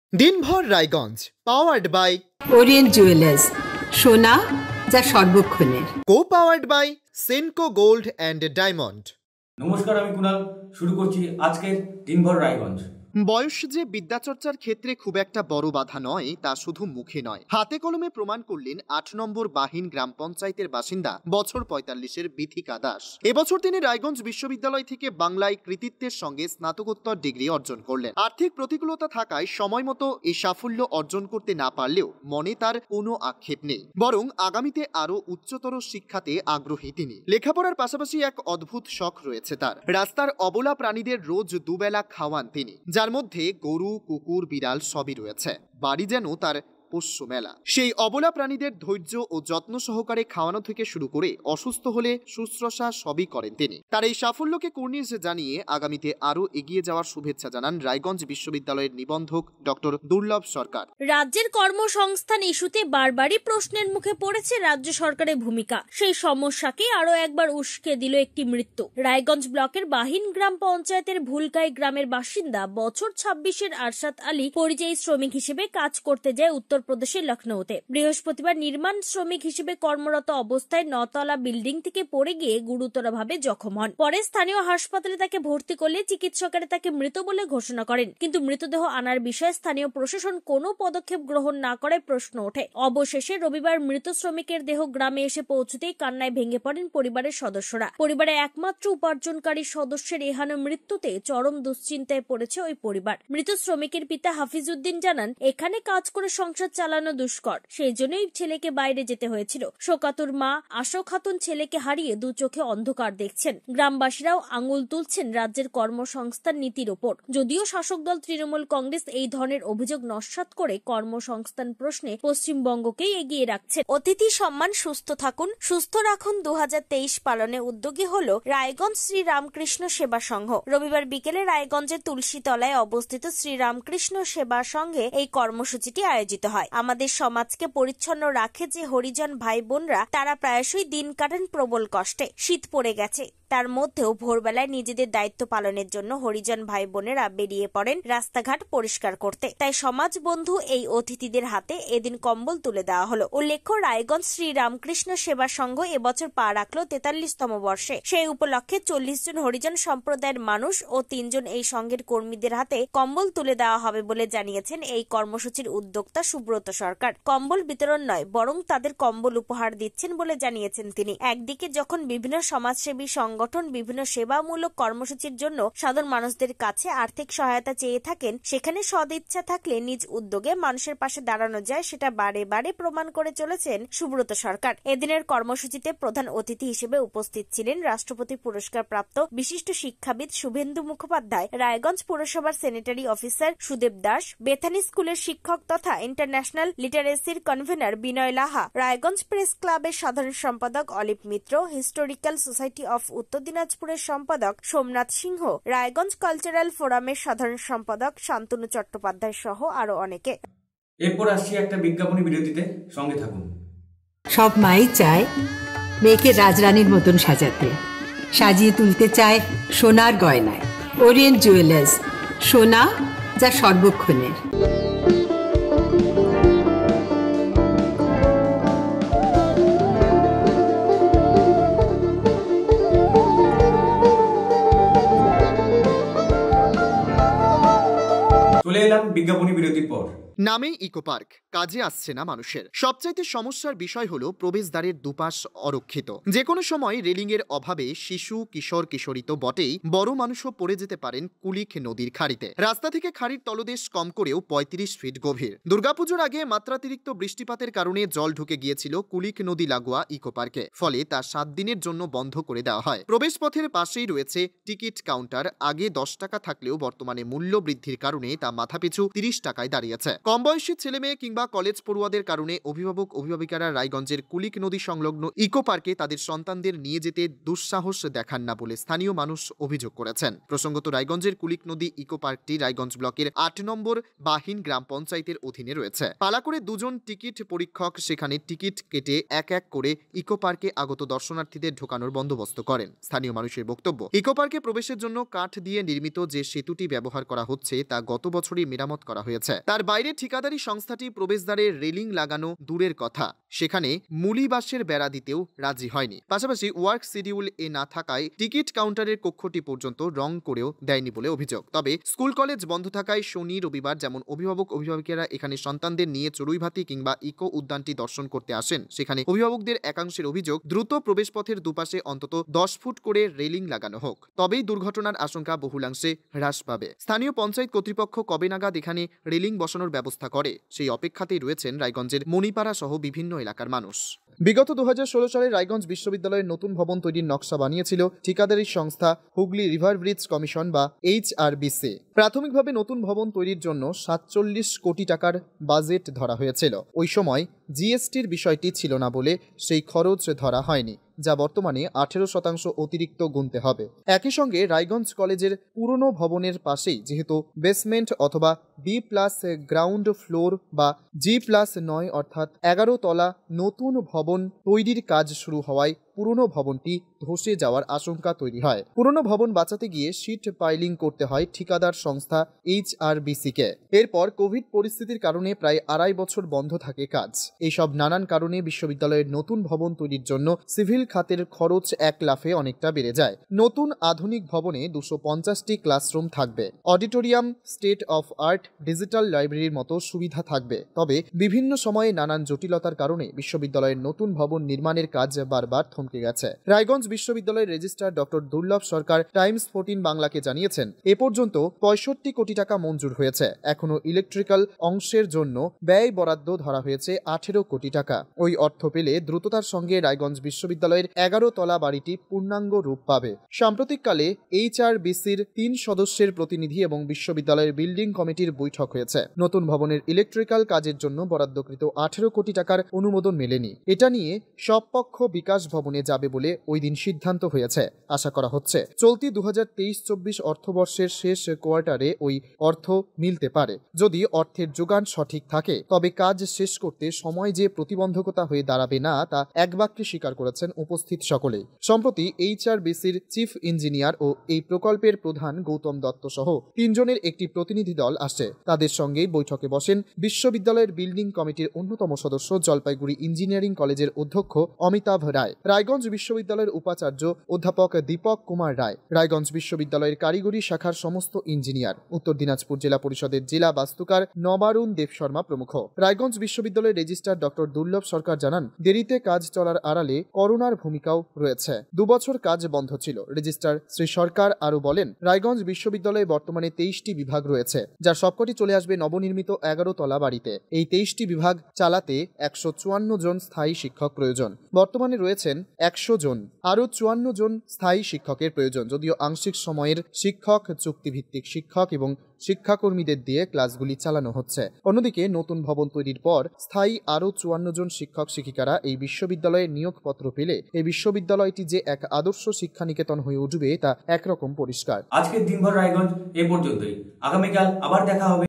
দিনভর Raiganj powered by Orient Jewellers, সোনা যা সর্বক্ষণের। Co powered by Senco gold and diamond. নমস্কার, আমি কুনাল। শুরু করছি আজকের দিনভর রায়গঞ্জ। বয়স যে বিদ্যাচর্চার ক্ষেত্রে খুব একটা বড় বাধা নয়, তা শুধু মুখে নয়, হাতে কলমে প্রমাণ করলেন ৮ নম্বর বাহিন গ্রাম পঞ্চায়েতের বাসিন্দা বছর ৪৫-এর বিথিকা দাস। এবছর তিনি রায়গঞ্জ বিশ্ববিদ্যালয় থেকে বাংলায় কৃতিত্বের সঙ্গে স্নাতকোত্তর ডিগ্রি অর্জন করলেন। আর্থিক প্রতিকূলতা থাকায় সময় মতো এই সাফল্য অর্জন করতে না পারলেও মনে তার কোনো আক্ষেপ নেই, বরং আগামীতে আরো উচ্চতর শিক্ষাতে আগ্রহী তিনি। লেখাপড়ার পাশাপাশি এক অদ্ভুত শখ রয়েছে তার। রাস্তার অবলা প্রাণীদের রোজ দুবেলা খাওয়ান তিনি, যার মধ্যে গরু, কুকুর, বিড়াল সবই রয়েছে। বাড়ি যেন তার পোষ্য মেলা। সেই অবলা প্রাণীদের ধৈর্য ও যত্ন সহকারে খাওয়ানো থেকে শুরু করে অসুস্থ হলে শুশ্রূষা সবই করেন তিনি। তার এই সাফল্যকে কুর্নিশ জানিয়ে আগামীতে আরো এগিয়ে যাওয়ার শুভেচ্ছা জানান রায়গঞ্জ বিশ্ববিদ্যালয়ের নিবন্ধক ডক্টর দুর্লভ সরকার। রাজ্যের কর্মসংস্থান ইস্যুতে বারবারই প্রশ্নের মুখে পড়েছে রাজ্য সরকারের ভূমিকা। সেই সমস্যাকে আরো একবার উস্কে দিল একটি মৃত্যু। রায়গঞ্জ ব্লকের বাহিন গ্রাম পঞ্চায়েতের ভুলকাই গ্রামের বাসিন্দা বছর ২৬-এর আরশাদ আলী পরিযায়ী শ্রমিক হিসেবে কাজ করতে যায় উত্তরপ্রদেশের লখনৌতে। বৃহস্পতিবার নির্মাণ শ্রমিক হিসেবে কর্মরত অবস্থায় ৯তলা বিল্ডিং থেকে পড়ে গিয়ে গুরুতরভাবে জখম হন। পরে স্থানীয় হাসপাতালে তাকে ভর্তি করলে চিকিৎসকেরা তাকে মৃত বলে ঘোষণা করেন, কিন্তু মৃতদেহ আনার বিষয়ে স্থানীয় প্রশাসন কোনো পদক্ষেপ গ্রহণ না করায় প্রশ্ন ওঠে। অবশেষে রবিবার মৃত শ্রমিকের দেহ গ্রামে এসে পৌঁছতেই কান্নায় ভেঙে পড়েন পরিবারের সদস্যরা। পরিবারের একমাত্র উপার্জনকারী সদস্যের এহেন মৃত্যুতে চরম দুশ্চিন্তায় পড়েছে ওই পরিবার। মৃত শ্রমিকের পিতা হাফিজ উদ্দিন জানান, এখানে কাজ করে সংসার চালানো দুষ্কর, সেই জন্যই ছেলেকে বাইরে যেতে হয়েছিল। শোকাতুর মা আশা খাতুন ছেলেকে হারিয়ে দু চোখে অন্ধকার দেখছেন। গ্রামবাসীরাও আঙুল তুলছেন রাজ্যের কর্মসংস্থান নীতির ওপর। যদিও শাসক দল তৃণমূল কংগ্রেস এই ধরনের অভিযোগ নস্যাৎ করে কর্মসংস্থান প্রশ্নে পশ্চিমবঙ্গকেই এগিয়ে রাখছে। অতিথি সম্মান সুস্থ থাকুন, সুস্থ রাখুন ২০২৩ পালনে উদ্যোগী হল রায়গঞ্জ শ্রী রামকৃষ্ণ সেবা সংঘ। রবিবার বিকেলে রায়গঞ্জের তুলসীতলায় অবস্থিত শ্রী রামকৃষ্ণ সেবা সংঘে এই কর্মসূচিটি আয়োজিত হয়। আমাদের সমাজকে পরিচ্ছন্ন রাখে যে হরিজন ভাই বোনরা, তারা প্রায়শই দিন কাটান প্রবল কষ্টে। শীত পড়ে গেছে, তার মধ্যেও ভোরবেলায় নিজেদের দায়িত্ব পালনের জন্য হরিজন ভাই বোনেরা বেরিয়ে পড়েন রাস্তাঘাট পরিষ্কার করতে। তাই সমাজ বন্ধু এই অতিথিদের হাতে এদিন কম্বল তুলে দেওয়া হলো। উল্লেখ্য, রায়গঞ্জ শ্রী রামকৃষ্ণ সেবা সংঘ এবছর পা রাখলো ৪৩তম বর্ষে। সেই উপলক্ষে ৪০ জন হরিজন সম্প্রদায়ের মানুষ ও ৩ জন এই সংঘের কর্মীদের হাতে কম্বল তুলে দেওয়া হবে বলে জানিয়েছেন এই কর্মসূচির উদ্যোক্তা সুব্রত সরকার। কম্বল বিতরণ নয়, বরং তাদের কম্বল উপহার দিচ্ছেন বলে জানিয়েছেন তিনি। একদিকে যখন বিভিন্ন সমাজসেবী সংগঠন বিভিন্ন সেবামূলক কর্মসূচির জন্য সাধারণ মানুষদের কাছে আর্থিক সহায়তা চেয়ে থাকেন, সেখানে সদিচ্ছা থাকলে নিজ উদ্যোগে মানুষের পাশে দাঁড়ানো যায়, সেটা বারে বারে প্রমাণ করে চলেছেন সুব্রত সরকার। এদিনের কর্মসূচিতে প্রধান অতিথি হিসেবে উপস্থিত ছিলেন রাষ্ট্রপতি পুরস্কার প্রাপ্ত বিশিষ্ট শিক্ষাবিদ শুভেন্দু মুখোপাধ্যায়, রায়গঞ্জ পুরসভার sanitary officer Sudeb Das, Bethany স্কুলের শিক্ষক তথা ইন্টারন্যাশনাল লিটারেসির কনভেনার বিনয় লাহা, রায়গঞ্জ প্রেস ক্লাবের সাধারণ সম্পাদক Alip Mitra, historical society of Uttar দিনাজপুরের সম্পাদক সোমনাথ সিংহ, রায়গঞ্জ কালচারাল ফোরামের সাধারণ সম্পাদক শান্তনু চট্টোপাধ্যায় সহ আরো অনেকে। এরপর আসছি একটা বিজ্ঞাপনী বিরতিতে, সঙ্গে থাকুন। সব মাই চায় মেয়েকে রাজরানীর মতন সাজাতে, সাজিয়ে তুলতে চায় সোনার গয়নায়। ওরিয়েন্ট জুয়েলার্স, সোনা যা সর্বক্ষণের। চলে এলাম বিজ্ঞাপনী বিরতির পর। নামে ইকো পার্ক, কাজে আসছে না মানুষের। সবচাইতে সমস্যার বিষয় হলো প্রবেশদ্বারের দুপাশ অরক্ষিত। যে কোনো সময় রেলিং এর অভাবে শিশু, কিশোর, কিশোরী তো বটেই, বড় মানুষও পড়ে যেতে পারেন কুলিক নদীর খাড়িতে। রাস্তা থেকে খাড়ির তলদেশ কম করেও ৩৫ ফিট গভীর। দুর্গাপুজোর আগে মাত্রাতিরিক্ত বৃষ্টিপাতের কারণে জল ঢুকে গিয়েছিল কুলিক নদী লাগোয়া ইকো পার্কে। ফলে তা ৭ দিনের জন্য বন্ধ করে দেওয়া হয়। প্রবেশপথের পাশেই রয়েছে টিকিট কাউন্টার। আগে ১০ টাকা থাকলেও বর্তমানে মূল্য বৃদ্ধির কারণে তা মাথাপিছু ৩০ টাকায় দাঁড়িয়েছে। কম বয়সী ছেলে মেয়ে কিংবা বা কলেজ পড়ুয়াদের কারণে অভিভাবিকারা রায়গঞ্জের কুলিক নদী সংলগ্ন ইকো পার্কে তাদের সন্তানদের নিয়ে যেতে দুঃসাহস দেখান না বলে স্থানীয় মানুষ অভিযোগ করেছেন। প্রসঙ্গত, রায়গঞ্জের কুলিক নদী ইকো পার্কটি রায়গঞ্জ ব্লকের ৮ নম্বর বাহিন গ্রাম পঞ্চায়েতের অধীনে রয়েছে। পালা করে 2 জন টিকিট পরীক্ষক সেখানে টিকিট কেটে এক এক করে ইকো পার্কে আগত দর্শনার্থীদের ঢোকানোর বন্দোবস্ত করেন। স্থানীয় মানুষের বক্তব্য, ইকো পার্কে প্রবেশের জন্য কাঠ দিয়ে নির্মিত যে সেতুটি ব্যবহার করা হচ্ছে তা গত বছরই মেরামত করা হয়েছে। তার বাইরে ঠিকাদারি সংস্থাটি প্রবেশদ্বারে রেলিং লাগানো দূরের কথা, সেখানে মুলি বাঁশের বেড়া দিতেও রাজি হয়নি। পাশাপাশি ওয়ার্ক শিডিউল না থাকায় টিকিট কাউন্টারের কক্ষটি পর্যন্ত রং করেও দেয়নি বলে অভিযোগ। তবে স্কুল কলেজ বন্ধ থাকায় শনি রবিবার যেমন অভিভাবিকেরা এখানে সন্তানদের নিয়ে চড়ুইভাতি কিংবা ইকো উদ্যানটি দর্শন করতে আসেন, সেখানে অভিভাবকদের একাংশের অভিযোগ দ্রুত প্রবেশপথের দুপাশে অন্তত 10 ফুট করে রেলিং লাগানো হোক, তবেই দুর্ঘটনার আশঙ্কা বহুলাংশে হ্রাস পাবে। স্থানীয় পঞ্চায়েত কর্তৃপক্ষ কবে নাগাদ এখানে রেলিং বসানোর ব্যবস্থা করে সেই অপেক্ষাতেই রয়েছেন রায়গঞ্জের মণিপাড়া সহ বিভিন্ন এলাকার মানুষ। বিগত 2016 সালে রায়গঞ্জ বিশ্ববিদ্যালয়ের নতুন ভবন তৈরির নকশা বানিয়েছিল ঠিকাদারি সংস্থা হুগলি রিভার ব্রিজ কমিশন বা HRBC। প্রাথমিকভাবে নতুন ভবন তৈরির জন্য 47 কোটি টাকার বাজেট ধরা হয়েছিল। ওই সময় জিএসটির বিষয়টি ছিল না বলে সেই খরচ ধরা হয়নি, যা বর্তমানে 18% অতিরিক্ত গুনতে হবে। একই সঙ্গে রায়গঞ্জ কলেজের পুরনো ভবনের পাশেই যেহেতু বেসমেন্ট অথবা B+ গ্রাউন্ড ফ্লোর বা G+9 অর্থাৎ 11 তলা নতুন ভবন তৈরির কাজ শুরু হওয়ায় পুরনো ভবনটি ধসে যাওয়ার আশঙ্কা তৈরি হয়। পুরনো ভবন বাঁচাতে গিয়ে শীট পাইলিং করতে হয় ঠিকাদার সংস্থা HRBC-কে। এরপর কোভিড পরিস্থিতির কারণে প্রায় 2.5 বছর বন্ধ থাকে কাজ। এইসব নানান কারণে বিশ্ববিদ্যালয়ের নতুন ভবন তৈরির জন্য সিভিল খাতের খরচ এক লাফে অনেকটা বেড়ে যায়। নতুন আধুনিক ভবনে 250টি ক্লাসরুম থাকবে, auditorium, state of art, digital লাইব্রেরির মতো সুবিধা থাকবে। তবে বিভিন্ন সময়ে নানান জটিলতার কারণে বিশ্ববিদ্যালয়ের নতুন ভবন নির্মাণের কাজ বারবার থমকে গেছে। রায়গঞ্জ বিশ্ববিদ্যালয়ের রেজিস্ট্রার ডক্টর দুর্লভ সরকার টাইমস 14 বাংলাকে জানিয়েছেন, এ পর্যন্ত 65 কোটি টাকা মঞ্জুর হয়েছে। এখনো ইলেকট্রিক্যাল অংশের জন্য ব্যয় বরাদ্দ ধরা হয়েছে 18 কোটি টাকা। ওই অর্থ পেলে দ্রুততার সঙ্গে রায়গঞ্জ বিশ্ববিদ্যালয়ের 11 তলা বাড়িটি পূর্ণাঙ্গ রূপ পাবে। সাম্প্রতিককালে HRBC-র 3 সদস্যের প্রতিনিধি এবং বিশ্ববিদ্যালয়ের বিল্ডিং কমিটির বৈঠক হয়েছে। নতুন ভবনের ইলেকট্রিক্যাল কাজের জন্য বরাদ্দকৃত 18 কোটি টাকার অনুমোদন মেলেনি। এটা নিয়ে সব পক্ষ বিকাশ ভবনে যাবে বলে ওই দিন সিদ্ধান্ত হয়েছে। আশা করা হচ্ছে চলতি 2023-24 অর্থবর্ষের শেষ কোয়ার্টারে ওই অর্থ মিলতে পারে। যদি অর্থের যোগান সঠিক থাকে তবে কাজ শেষ করতে সময় যে প্রতিবন্ধকতা হয়ে দাঁড়াবে না তা এক বাক্যে স্বীকার করেছেন উপস্থিত সকলেই। সম্প্রতি HRBC-র চিফ ইঞ্জিনিয়ার ও এই প্রকল্পের প্রধান গৌতম দত্ত সহ 3 জনের একটি প্রতিনিধি দল আসে। তাদের সঙ্গেই বৈঠকে বসেন বিশ্ববিদ্যালয়ের বিল্ডিং কমিটির অন্যতম সদস্য জলপাইগুড়ি ইঞ্জিনিয়ারিং কলেজের অধ্যক্ষ অমিতাভ রায়, রায়গঞ্জ বিশ্ববিদ্যালয়ের উপাচার্য অধ্যাপক দীপক কুমার রায়, রায়গঞ্জ বিশ্ববিদ্যালয়ের কারিগরি শাখার সমস্ত ইঞ্জিনিয়ার, উত্তর দিনাজপুর জেলা পরিষদের জেলা বাস্তুকার নবারুণ দেব শর্মা প্রমুখ। রায়গঞ্জ বিশ্ববিদ্যালয়ের রেজিস্ট্রার ডক্টর দুর্লভ সরকার জানান, দেরিতে কাজ চলার আড়ালে করোনার ভূমিকাও রয়েছে। 2 বছর কাজ বন্ধ ছিল। রেজিস্ট্রার শ্রী সরকার আরো বলেন, রায়গঞ্জ বিশ্ববিদ্যালয়ে বর্তমানে 23টি বিভাগ রয়েছে, যার সবকটি চলে আসবে নবনির্মিত 11 তলা বাড়িতে। এই 23টি বিভাগ চালাতে 154 জন স্থায়ী শিক্ষক প্রয়োজন। বর্তমানে রয়েছেন 100 জন, আরও 54 জন স্থায়ী শিক্ষকের প্রয়োজন। যদিও আংশিক সময়ের শিক্ষক, চুক্তিভিত্তিক শিক্ষক এবং শিক্ষাকর্মীদের দিয়ে ক্লাসগুলি চালানো হচ্ছে। অন্যদিকে নতুন ভবন তৈরির পর স্থায়ী আরও 54 জন শিক্ষক শিক্ষিকারা এই বিশ্ববিদ্যালয়ে নিয়োগপত্র পেলে এই বিশ্ববিদ্যালয়টি যে এক আদর্শ শিক্ষানিকেতন হয়ে উঠবে তা একরকম পরিষ্কার। আজকের দিনভর রায়গঞ্জ এ পর্যন্তই। আগামীকাল আবার দেখা হবে।